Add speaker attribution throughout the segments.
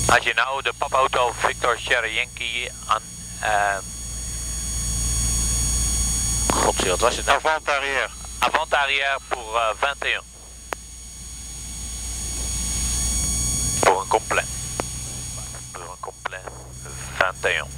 Speaker 1: Haguenau, de Papa Hotel Victor Sierra Yankee aan... Godzie, wat was het nou?
Speaker 2: Avant arrière.
Speaker 1: Avant arrière pour 21. Pour un complet. Pour un complet 21.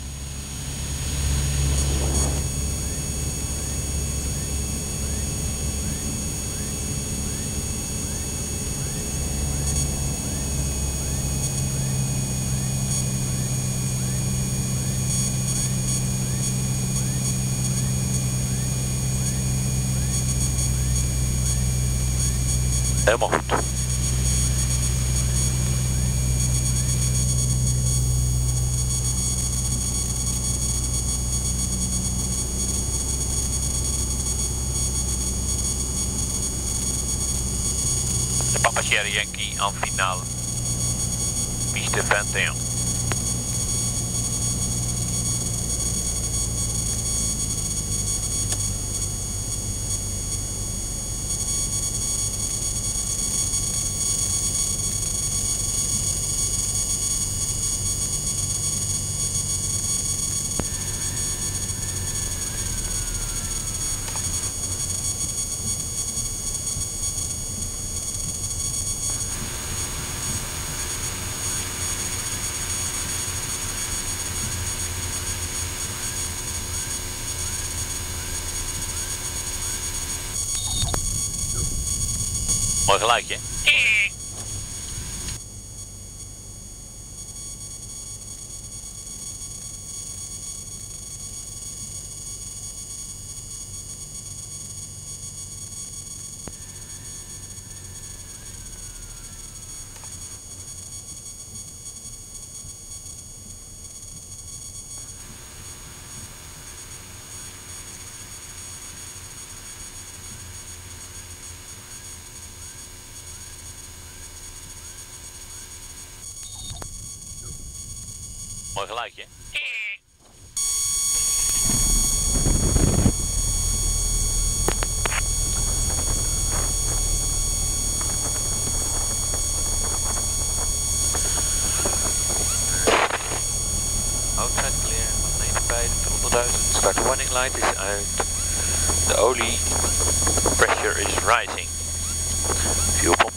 Speaker 1: Helemaal goed. De Papa Sierra Yankee en finale. Piste 21. Mooi geluidje. Mooi geluidje. Outside clear, 195, 100.000. Start warning light is uit. De olie pressure is rising. Fuel pump